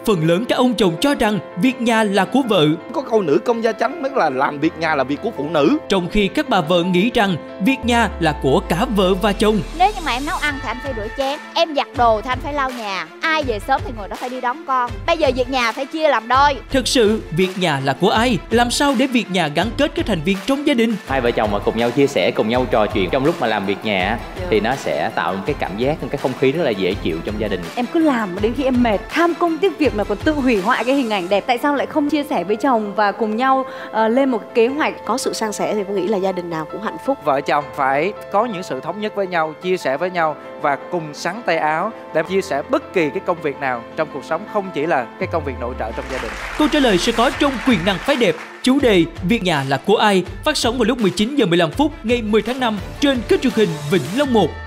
phần lớn các ông chồng cho rằng việc nhà là của vợ. Có câu nữ công gia chánh, tức là làm việc nhà là việc của phụ nữ. Trong khi các bà vợ nghĩ rằng việc nhà là của cả vợ và chồng. Nếu như mà em nấu ăn thì anh phải rửa chén, em giặt đồ thì anh phải lau nhà. Ai về sớm thì người đó phải đi đón con. Bây giờ việc nhà phải chia làm đôi. Thực sự việc nhà là của ai? Làm sao để việc nhà gắn kết các thành viên trong gia đình? Hai vợ chồng mà cùng nhau chia sẻ, cùng nhau trò chuyện trong lúc mà làm việc nhà thì nó sẽ tạo một cái cảm giác, một cái không khí rất là dễ chịu trong gia đình. Em cứ làm đến khi em mệt, tham công tiếc việc mà còn tự hủy hoại cái hình ảnh đẹp. Tại sao lại không chia sẻ với chồng và cùng nhau lên một kế hoạch? Có sự san sẻ thì tôi nghĩ là gia đình nào cũng hạnh phúc. Vợ chồng phải có những sự thống nhất với nhau, chia sẻ với nhau và cùng xắn tay áo để chia sẻ bất kỳ cái công việc nào trong cuộc sống, không chỉ là cái công việc nội trợ trong gia đình. Câu trả lời sẽ có trong Quyền năng phái đẹp. Chủ đề việc nhà là của ai phát sóng vào lúc 19h15 ngày 10 tháng 5 trên kênh truyền hình Vĩnh Long 1.